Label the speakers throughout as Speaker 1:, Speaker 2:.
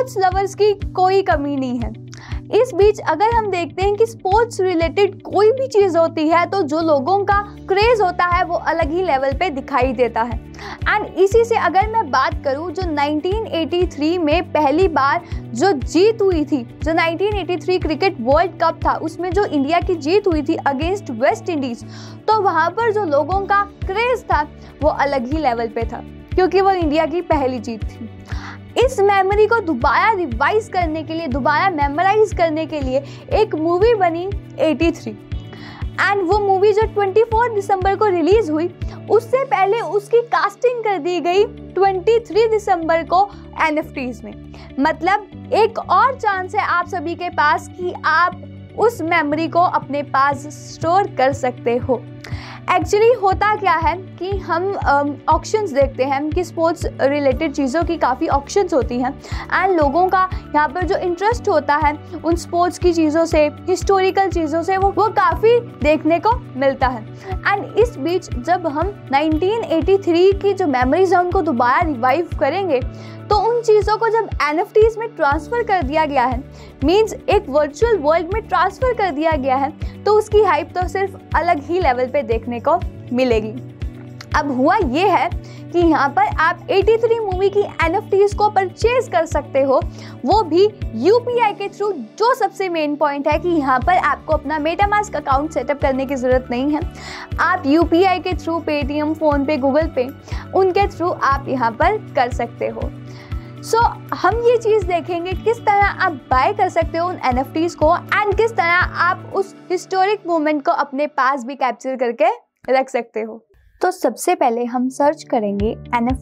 Speaker 1: Sports lovers की कोई कमी नहीं है। इस बीच अगर हम देखते हैं कि स्पोर्ट्स रिलेटेड कोई भी चीज़ होती है तो जो लोगों का क्रेज़ होता है वो अलग ही लेवल पे दिखाई देता है। एंड इसी से अगर मैं बात करूं, जो 1983 में पहली बार जो जीत हुई थी, जो 1983 क्रिकेट वर्ल्ड कप था, उसमें जो इंडिया की जीत हुई थी अगेंस्ट वेस्ट इंडीज़, तो वहाँ पर जो लोगों का क्रेज़ था वो अलग ही लेवल पे था, क्योंकि वो इंडिया की पहली जीत थी। इस मेमोरी को दोबारा रिवाइज करने के लिए, दोबारा मेमोराइज करने के लिए एक मूवी बनी 83, एंड वो मूवी जो 24 दिसंबर को रिलीज हुई, उससे पहले उसकी कास्टिंग कर दी गई 23 दिसंबर को NFTs में। मतलब एक और चांस है आप सभी के पास कि आप उस मेमोरी को अपने पास स्टोर कर सकते हो। एक्चुअली होता क्या है कि हम ऑक्शंस देखते हैं कि स्पोर्ट्स रिलेटेड चीज़ों की काफ़ी ऑक्शंस होती हैं, एंड लोगों का यहाँ पर जो इंटरेस्ट होता है उन स्पोर्ट्स की चीज़ों से, हिस्टोरिकल चीज़ों से, वो काफ़ी देखने को मिलता है। एंड इस बीच जब हम 1983 की जो मेमोरीज हैं उनको दोबारा रिवाइव करेंगे, तो उन चीज़ों को जब NFTs में ट्रांसफ़र कर दिया गया है, मीन्स एक वर्चुअल वर्ल्ड में ट्रांसफ़र कर दिया गया है, तो उसकी हाइप तो सिर्फ अलग ही लेवल पे देखने को मिलेगी। अब हुआ ये है कि यहाँ पर आप 83 मूवी की NFTs को परचेज कर सकते हो, वो भी UPI के थ्रू। जो सबसे मेन पॉइंट है कि यहाँ पर आपको अपना मेटामास्क अकाउंट सेटअप करने की ज़रूरत नहीं है। आप UPI के थ्रू, पेटीएम, फ़ोनपे, गूगल पे, उनके थ्रू आप यहाँ पर कर सकते हो। सो हम ये चीज़ देखेंगे किस तरह आप बाय कर सकते हो उन NFTs को, एंड किस तरह आप उस हिस्टोरिक मोमेंट को अपने पास भी कैप्चर करके रख सकते हो। तो सबसे पहले हम सर्च करेंगे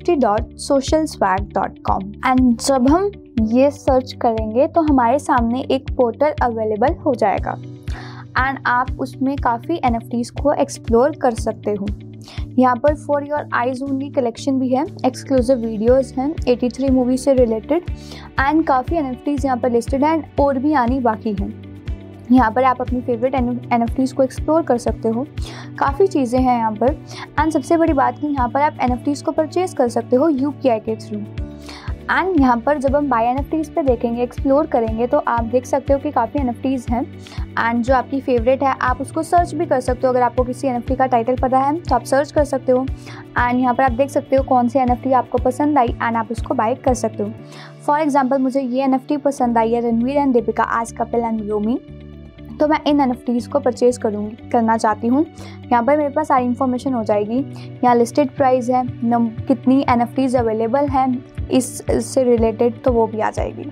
Speaker 1: nft.socialswag.com, एंड जब हम ये सर्च करेंगे तो हमारे सामने एक पोर्टल अवेलेबल हो जाएगा, एंड आप उसमें काफ़ी NFTs को एक्सप्लोर कर सकते हो। यहाँ पर for your eyes only collection भी है, एक्सक्लूसिव वीडियोस हैं 83 मूवी से रिलेटेड, एंड काफ़ी NFTs यहाँ पर लिस्टेड हैं और भी आनी बाकी हैं। यहाँ पर आप अपनी फेवरेट NFTs को एक्सप्लोर कर सकते हो, काफ़ी चीज़ें हैं यहाँ पर। एंड सबसे बड़ी बात कि यहाँ पर आप NFTs को परचेज़ कर सकते हो UPI के थ्रू। एंड यहाँ पर जब हम बाय NFTs पे देखेंगे, एक्सप्लोर करेंगे, तो आप देख सकते हो कि काफ़ी NFTs हैं, एंड जो आपकी फेवरेट है आप उसको सर्च भी कर सकते हो। अगर आपको किसी NFT का टाइटल पता है तो आप सर्च कर सकते हो, एंड यहाँ पर आप देख सकते हो कौन सी NFT आपको पसंद आई, एंड आप उसको बाय कर सकते हो। फॉर एग्जाम्पल मुझे ये NFT पसंद आई है, रणवीर एंड दीपिका आज कपिल एंड रोमी, तो मैं इन NFTs को परचेज़ करना चाहती हूँ। यहाँ पर मेरे पास सारी इन्फॉर्मेशन हो जाएगी, यहाँ लिस्टेड प्राइस है, कितनी NFTs अवेलेबल हैं इससे रिलेटेड, तो वो भी आ जाएगी।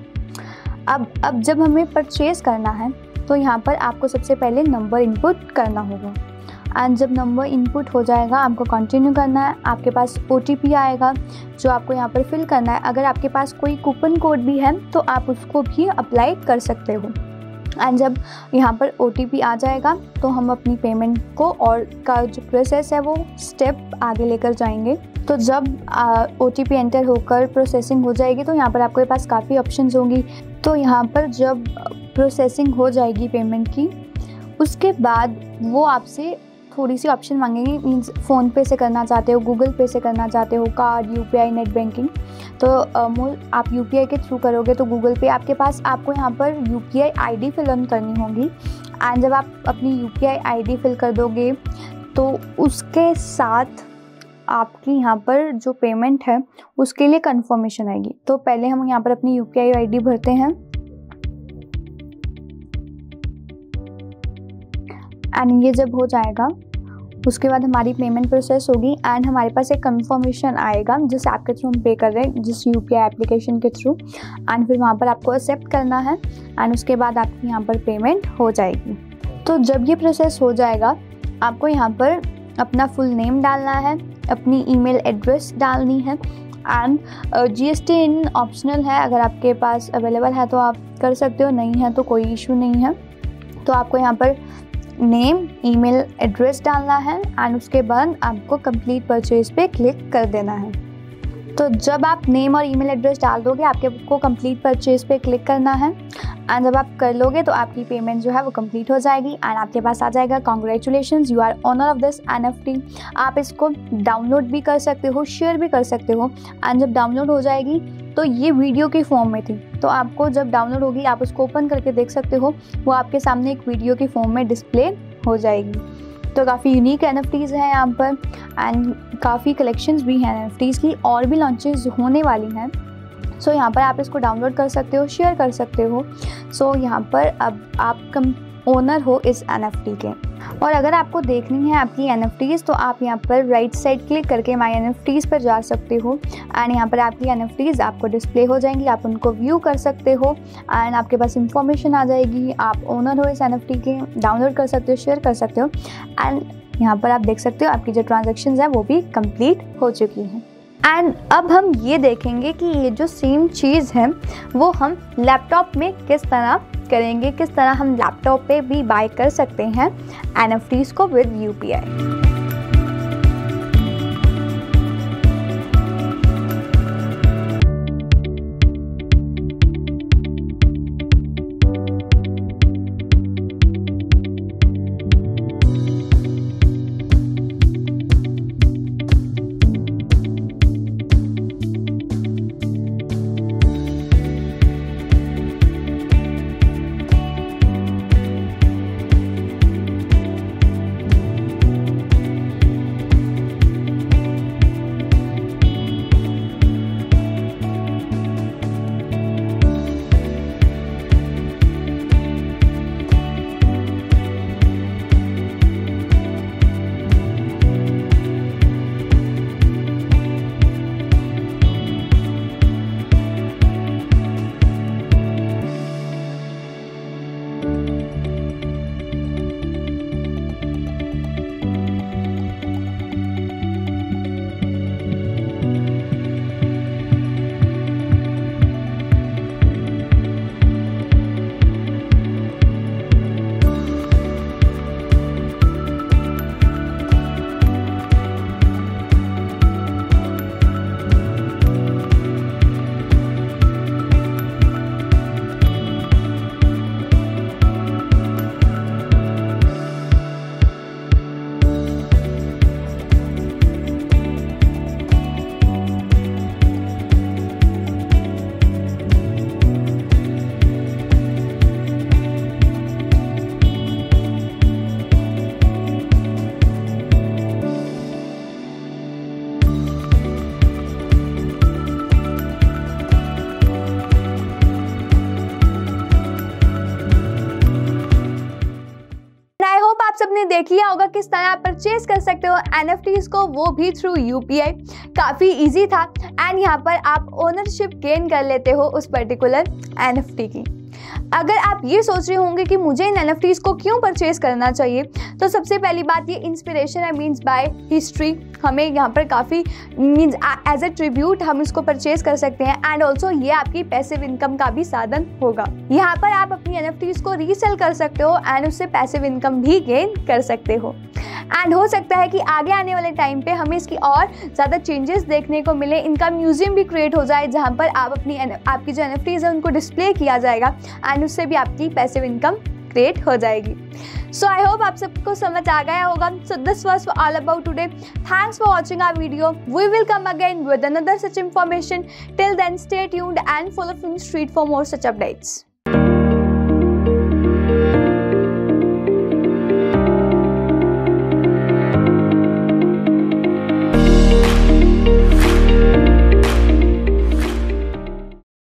Speaker 1: अब जब हमें परचेज़ करना है तो यहाँ पर आपको सबसे पहले नंबर इनपुट करना होगा, एंड जब नंबर इनपुट हो जाएगा आपको कंटिन्यू करना है। आपके पास OTP आएगा जो आपको यहाँ पर फिल करना है। अगर आपके पास कोई कूपन कोड भी है तो आप उसको भी अप्लाई कर सकते हो, एंड जब यहाँ पर OTP आ जाएगा तो हम अपनी पेमेंट को और का जो प्रोसेस है वो स्टेप आगे लेकर जाएंगे। तो जब OTP एंटर होकर प्रोसेसिंग हो जाएगी तो यहाँ पर आपके पास काफ़ी ऑप्शंस होंगी। तो यहाँ पर जब प्रोसेसिंग हो जाएगी पेमेंट की, उसके बाद वो आपसे थोड़ी सी ऑप्शन मांगेंगे, मीन्स फ़ोनपे से करना चाहते हो, गूगल पे से करना चाहते हो, कार्ड, UPI, नेट बैंकिंग। तो आप UPI के थ्रू करोगे तो गूगल पे आपको यहाँ पर UPI ID फिल ऑन करनी होगी, एंड जब आप अपनी UPI ID फिल कर दोगे तो उसके साथ आपकी यहाँ पर जो पेमेंट है उसके लिए कंफर्मेशन आएगी। तो पहले हम यहाँ पर अपनी UPI ID भरते हैं, एंड ये जब हो जाएगा उसके बाद हमारी पेमेंट प्रोसेस होगी, एंड हमारे पास एक कंफर्मेशन आएगा जिस ऐप के थ्रू हम पे कर रहे हैं, जिस UPI एप्लीकेशन के थ्रू, एंड फिर वहाँ पर आपको एक्सेप्ट करना है, एंड उसके बाद आपकी यहाँ पर पेमेंट हो जाएगी। तो जब ये प्रोसेस हो जाएगा आपको यहाँ पर अपना फुल नेम डालना है, अपनी ईमेल एड्रेस डालनी है, एंड GST इन ऑप्शनल है। अगर आपके पास अवेलेबल है तो आप कर सकते हो, नहीं है तो कोई इशू नहीं है। तो आपको यहाँ पर नेम, ईमेल एड्रेस डालना है, एंड उसके बाद आपको कंप्लीट परचेज पे क्लिक कर देना है। तो जब आप नेम और ईमेल एड्रेस डाल दोगे आपको कंप्लीट परचेज पे क्लिक करना है, एंड जब आप कर लोगे तो आपकी पेमेंट जो है वो कंप्लीट हो जाएगी, एंड आपके पास आ जाएगा congratulations, you are owner of this NFT। आप इसको डाउनलोड भी कर सकते हो, शेयर भी कर सकते हो, एंड जब डाउनलोड हो जाएगी तो ये वीडियो की फॉर्म में थी, तो आपको जब डाउनलोड होगी आप उसको ओपन करके देख सकते हो, वो आपके सामने एक वीडियो की फॉर्म में डिस्प्ले हो जाएगी। तो काफ़ी यूनिक NFTs हैं यहाँ पर एंड काफ़ी कलेक्शंस भी हैं NFTs की, और भी लॉन्चेस होने वाली हैं। सो यहाँ पर आप इसको डाउनलोड कर सकते हो, शेयर कर सकते हो। सो यहाँ पर अब आप ओनर हो इस NFT के। और अगर आपको देखनी है आपकी NFTs तो आप यहाँ पर राइट साइड क्लिक करके माई NFTs पर जा सकते हो एंड यहाँ पर आपकी NFTs आपको डिस्प्ले हो जाएंगी, आप उनको व्यू कर सकते हो एंड आपके पास इंफॉर्मेशन आ जाएगी। आप ओनर हो इस NFT के, डाउनलोड कर सकते हो, शेयर कर सकते हो एंड यहाँ पर आप देख सकते हो आपकी जो ट्रांजेक्शन्स है वो भी कंप्लीट हो चुकी हैं। एंड अब हम ये देखेंगे कि ये जो सेम चीज़ है वो हम लैपटॉप में किस तरह करेंगे, किस तरह हम लैपटॉप पे भी बाय कर सकते हैं NFTs को विद UPI। सबने देख लिया होगा किस तरह आप परचेज कर सकते हो NFTs को, वो भी थ्रू UPI। काफ़ी इजी था एंड यहाँ पर आप ओनरशिप गेन कर लेते हो उस पर्टिकुलर NFT की। अगर आप ये सोच रहे होंगे कि मुझे इन NFTs को क्यों परचेज करना चाहिए, तो सबसे पहली बात ये इंस्पिरेशन है, मीन्स बाय हिस्ट्री। हमें यहाँ पर काफ़ी मीन्स एज ए ट्रिब्यूट हम इसको परचेज कर सकते हैं एंड ऑल्सो ये आपकी पैसिव इनकम का भी साधन होगा। यहाँ पर आप अपनी NFTs को रीसेल कर सकते हो एंड उससे पैसिव इनकम भी गेन कर सकते हो। एंड हो सकता है कि आगे आने वाले टाइम पे हमें इसकी और ज़्यादा चेंजेस देखने को मिले, इनका म्यूजियम भी क्रिएट हो जाए जहाँ पर आप आपकी जो NFTs है उनको डिस्प्ले किया जाएगा एंड उससे भी आपकी पैसिव इनकम क्रिएट हो जाएगी। सो आई होप आप सबको समझ आ गया होगा। So this was all about today. Thanks for watching our video. We will come again with another such information. Till then stay tuned and follow film street for more such updates.